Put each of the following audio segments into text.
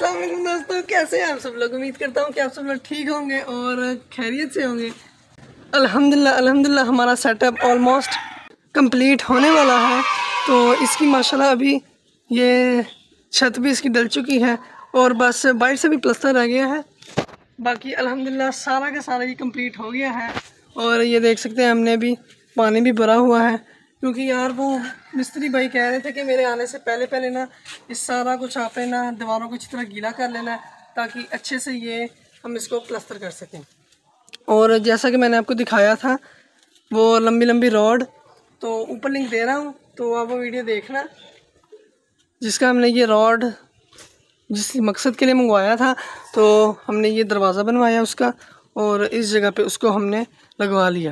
अस्सलाम वालेकुम दोस्तों, कैसे हैं आप सब लोग। उम्मीद करता हूँ कि आप सब लोग ठीक होंगे और खैरियत से होंगे। अल्हम्दुलिल्लाह हमारा सेटअप ऑलमोस्ट कंप्लीट होने वाला है। तो इसकी माशाल्लाह अभी ये छत भी इसकी डल चुकी है और बस बाहर से भी प्लस्तर रह गया है। बाकी अल्हम्दुलिल्लाह सारा का सारा ये कंप्लीट हो गया है। और ये देख सकते हैं हमने भी पानी भी भरा हुआ है, क्योंकि यार वो मिस्त्री भाई कह रहे थे कि मेरे आने से पहले पहले ना इस सारा कुछ आपने ना दीवारों को अच्छी तरह गीला कर लेना है, ताकि अच्छे से ये हम इसको प्लास्टर कर सकें। और जैसा कि मैंने आपको दिखाया था वो लंबी लंबी रॉड, तो ऊपर लिंक दे रहा हूँ, तो आप वो वीडियो देखना जिसका हमने ये रॉड जिस मकसद के लिए मंगवाया था। तो हमने ये दरवाज़ा बनवाया उसका, और इस जगह पे उसको हमने लगवा लिया।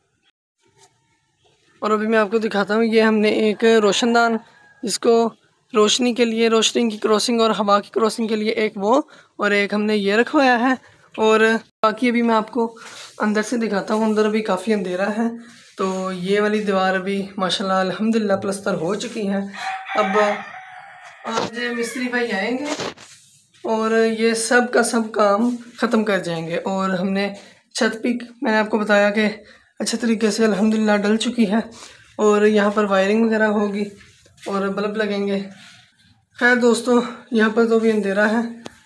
और अभी मैं आपको दिखाता हूँ, ये हमने एक रोशनदान जिसको रोशनी के लिए, रोशनी की क्रॉसिंग और हवा की क्रॉसिंग के लिए एक वो, और एक हमने ये रखवाया है। और बाकी अभी मैं आपको अंदर से दिखाता हूँ। अंदर अभी काफ़ी अंधेरा है। तो ये वाली दीवार अभी माशाल्लाह अल्हम्दुलिल्लाह प्लस्तर हो चुकी है। अब आज मिस्त्री भाई आएंगे और ये सब का सब काम ख़त्म कर जाएंगे। और हमने छत भी मैंने आपको बताया कि अच्छे तरीके से अल्हम्दुलिल्लाह डल चुकी है। और यहाँ पर वायरिंग वगैरह होगी और बल्ब लगेंगे। खैर दोस्तों, यहाँ पर तो भी अंधेरा है।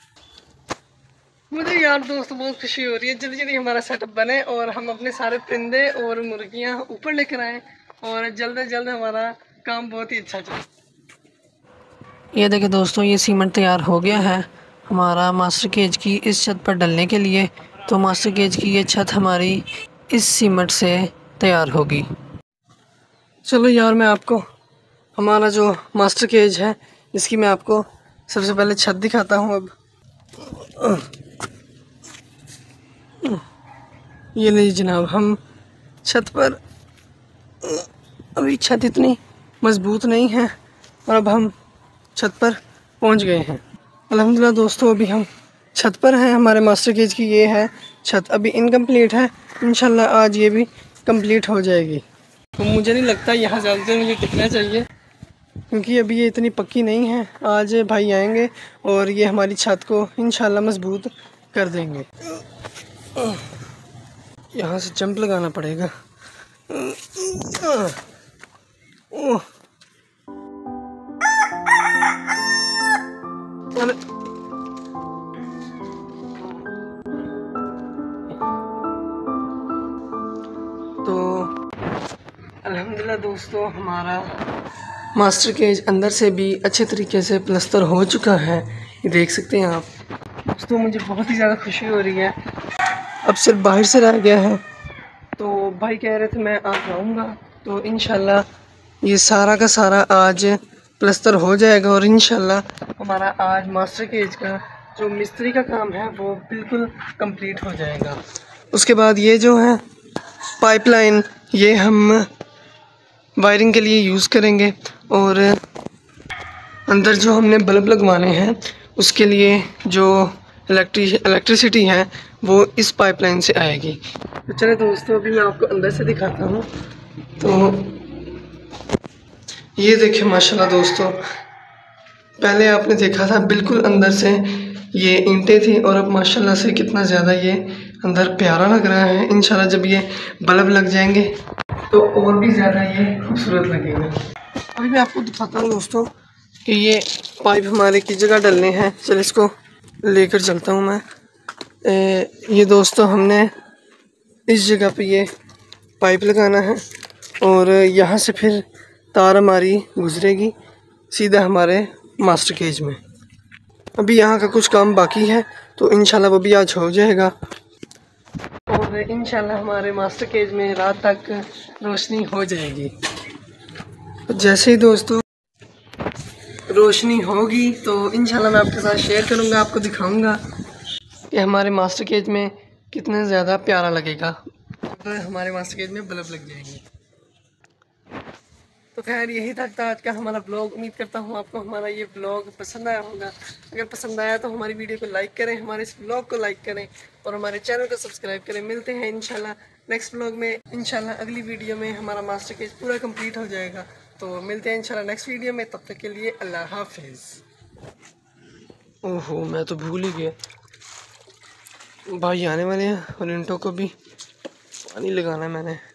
मुझे यार दोस्त बहुत खुशी हो रही है, जल्दी जल्दी हमारा सेटअप बने और हम अपने सारे परिंदे और मुर्गियाँ ऊपर लेकर आएँ और जल्द से जल्द हमारा काम बहुत ही अच्छा चले। ये देखिए दोस्तों, ये सीमेंट तैयार हो गया है हमारा मास्टर केज की इस छत पर डलने के लिए। तो मास्टर केज की ये छत हमारी इस सीमेंट से तैयार होगी। चलो यार, मैं आपको हमारा जो मास्टर केज है इसकी मैं आपको सबसे पहले छत दिखाता हूँ। अब ये लीजिए जनाब, हम छत पर, अभी छत इतनी मज़बूत नहीं है और अब हम छत पर पहुंच गए हैं। अल्हम्दुलिल्लाह दोस्तों, अभी हम छत पर हैं। हमारे मास्टर केज की ये है छत, अभी इनकम्प्लीट है। इंशाल्लाह आज ये भी कंप्लीट हो जाएगी। तो मुझे नहीं लगता यहाँ ज़्यादा देर मुझे टिकना चाहिए, क्योंकि अभी ये इतनी पक्की नहीं है। आज भाई आएंगे और ये हमारी छत को इंशाल्लाह मजबूत कर देंगे। यहाँ से जंप लगाना पड़ेगा। तो अल्हम्दुलिल्लाह दोस्तों, हमारा मास्टर केज अंदर से भी अच्छे तरीके से प्लस्तर हो चुका है। ये देख सकते हैं आप दोस्तों, मुझे बहुत ही ज़्यादा खुशी हो रही है। अब सिर्फ बाहर से रह गया है। तो भाई कह रहे थे मैं आज आऊँगा, तो इंशाल्लाह ये सारा का सारा आज प्लस्तर हो जाएगा और इंशाल्लाह हमारा आज मास्टर केज का जो मिस्त्री का काम है वो बिल्कुल कंप्लीट हो जाएगा। उसके बाद ये जो है पाइपलाइन, ये हम वायरिंग के लिए यूज़ करेंगे। और अंदर जो हमने बल्ब लगवाने हैं उसके लिए जो इलेक्ट्रिसिटी है वो इस पाइपलाइन से आएगी। तो चले दोस्तों, अभी मैं आपको अंदर से दिखाता हूँ। तो ये देखिए माशाल्लाह दोस्तों, पहले आपने देखा था बिल्कुल अंदर से ये ईंटें थी और अब माशाल्लाह से कितना ज़्यादा ये अंदर प्यारा लग रहा है। इंशाल्लाह जब ये बल्ब लग जाएंगे तो और भी ज़्यादा ये खूबसूरत लगेगा। अभी मैं आपको दिखाता हूँ दोस्तों कि ये पाइप हमारे किस जगह डलने हैं। चल इसको लेकर चलता हूँ मैं। ये दोस्तों, हमने इस जगह पे ये पाइप लगाना है और यहाँ से फिर तार हमारी गुजरेगी सीधा हमारे मास्टर केज में। अभी यहाँ का कुछ काम बाकी है, तो इंशाल्लाह वो भी आज हो जाएगा और इंशाल्लाह हमारे मास्टर केज में रात तक रोशनी हो जाएगी। जैसे ही दोस्तों रोशनी होगी तो इंशाल्लाह मैं आपके साथ शेयर करूँगा, आपको दिखाऊँगा कि हमारे मास्टर केज में कितना ज़्यादा प्यारा लगेगा। तो हमारे मास्टर केज में बल्ब लग जाएंगे। तो खैर यही तक था आज का हमारा ब्लॉग। उम्मीद करता हूँ आपको हमारा ये ब्लॉग पसंद आया होगा। अगर पसंद आया तो हमारी वीडियो को लाइक करें, हमारे इस ब्लॉग को लाइक करें और हमारे चैनल को सब्सक्राइब करें। मिलते हैं इंशाल्लाह नेक्स्ट ब्लॉग में। इंशाल्लाह अगली वीडियो में हमारा मास्टर केज पूरा कंप्लीट हो जाएगा। तो मिलते हैं इंशाल्लाह नेक्स्ट वीडियो में। तब तक के लिए अल्लाह हाफिज़। ओहो, मैं तो भूल ही गया। भाई आने वाले हैं और ईंटों को भी पानी लगाना है मैंने।